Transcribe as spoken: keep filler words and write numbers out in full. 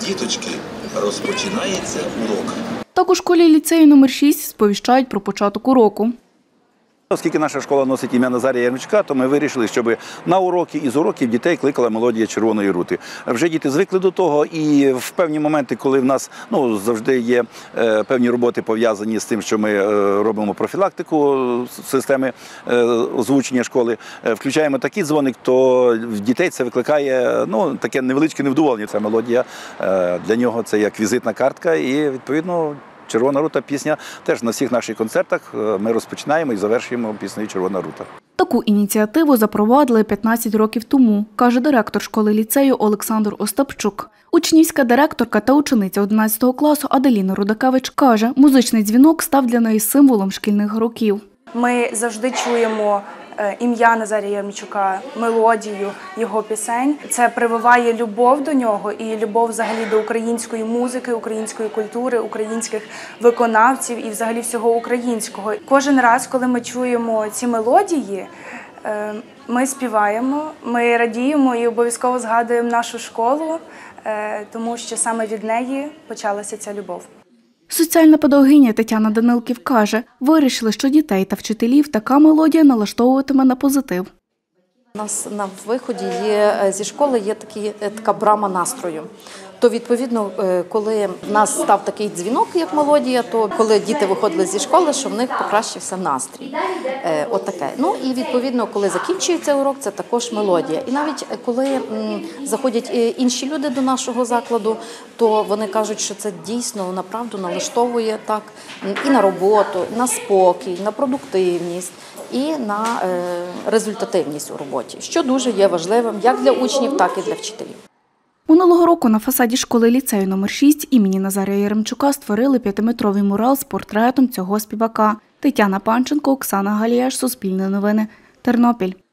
Діточки, розпочинається урок. Так у школі ліцею номер шість сповіщають про початок уроку. Оскільки наша школа носить ім'я Назарія Єремчука, то ми вирішили, щоб на уроки із уроків дітей кликала мелодія Червоної рути. Вже діти звикли до того, і в певні моменти, коли в нас ну, завжди є е, певні роботи пов'язані з тим, що ми е, робимо профілактику системи е, озвучення школи, е, включаємо такий дзвоник, то в дітей це викликає ну, таке невеличке невдоволення. Ця мелодія е, для нього це як візитна картка і, відповідно, «Червона рута» пісня теж на всіх наших концертах ми розпочинаємо і завершуємо піснею «Червона рута». Таку ініціативу запровадили п'ятнадцять років тому, каже директор школи-ліцею Олександр Остапчук. Учнівська директорка та учениця одинадцятого класу Аделіна Рудакевич каже, музичний дзвінок став для неї символом шкільних років. Ми завжди чуємо ім'я Назарія Єремчука, мелодію його пісень. Це прививає любов до нього і любов взагалі до української музики, української культури, українських виконавців і взагалі всього українського. Кожен раз, коли ми чуємо ці мелодії, ми співаємо, ми радіємо і обов'язково згадуємо нашу школу, тому що саме від неї почалася ця любов. Соціальна педагогиня Тетяна Данилків каже, вирішили, що дітей та вчителів така мелодія налаштовуватиме на позитив. У нас на виході є, зі школи є такі, така брама настрою. То, відповідно, коли в нас став такий дзвінок, як мелодія, то коли діти виходили зі школи, що в них покращився настрій. От таке. Ну і, відповідно, коли закінчується урок, це також мелодія. І навіть коли заходять інші люди до нашого закладу, то вони кажуть, що це дійсно, направду налаштовує так і на роботу, і на спокій, на продуктивність, і на результативність у роботі, що дуже є важливим як для учнів, так і для вчителів. Минулого року на фасаді школи-ліцею номер шість імені Назарія Єремчука створили п'ятиметровий мурал з портретом цього співака. Тетяна Панченко, Оксана Галіяш, Суспільне новини, Тернопіль.